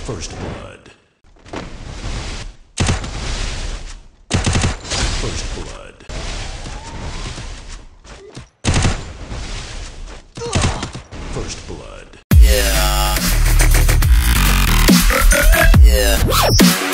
First blood. First blood. First blood. Yeah. Yeah.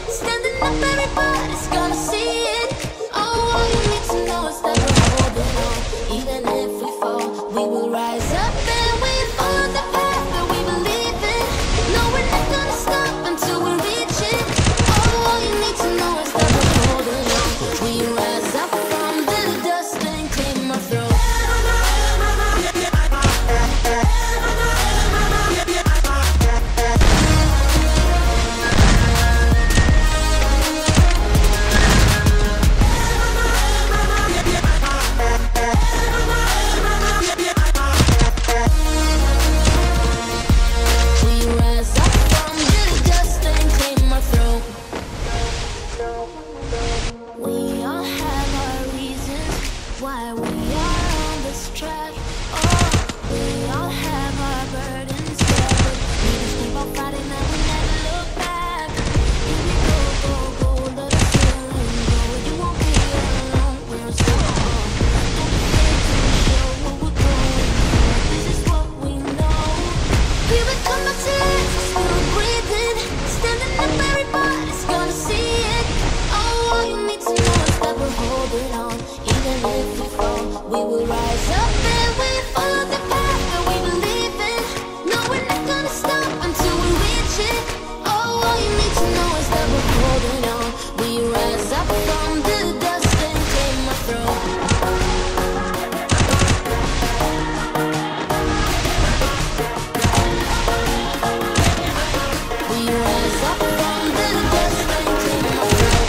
Standing up, everybody's gonna see it. Oh, all you need to know is that we're holding on. Even if we fall, we will rise up and we follow the path that we believe in. No, we're not gonna stop until we reach it. Oh, all you need to know is that we're holding on. We rise up from the dust and claim our throne. Why we are on this track. Oh, we all have our burdens, yeah, but we just keep on fighting and we never look back. Here we go, go, go, let us heal and go. You won't be alone, we're so on. Don't be afraid to show what we're going for. This is what we know. Here we come, our tears are still breathing. Standing up, everybody's gonna see it. Oh, all you need to know is that we're holding on. Even if we fall, we will rise up and we follow the path that we believe in. No, we're not gonna stop until we reach it. Oh, all you need to know is that we're holding on. We rise up from the dust and claim our throne. We rise up from the dust and claim our throne.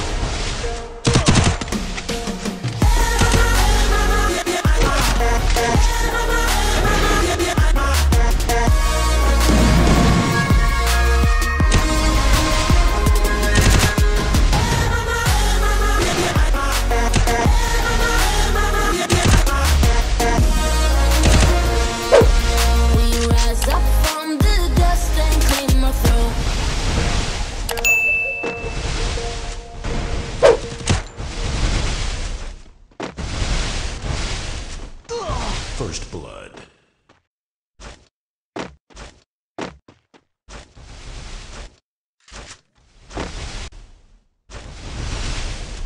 We rise up from the dust and claim our throne. First blood.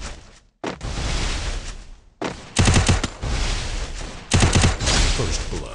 First blood.